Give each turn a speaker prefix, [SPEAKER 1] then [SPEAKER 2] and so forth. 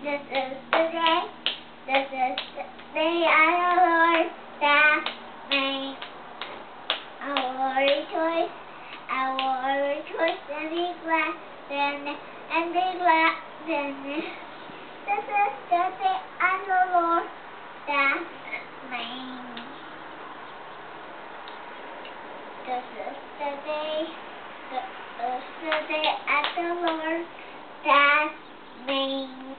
[SPEAKER 1] This is the day. This is the day our Lord that made. I will rejoice. I will rejoice and be glad and be glad in it. This is the day our Lord that made. This is the day. This is the day at the Lord that made.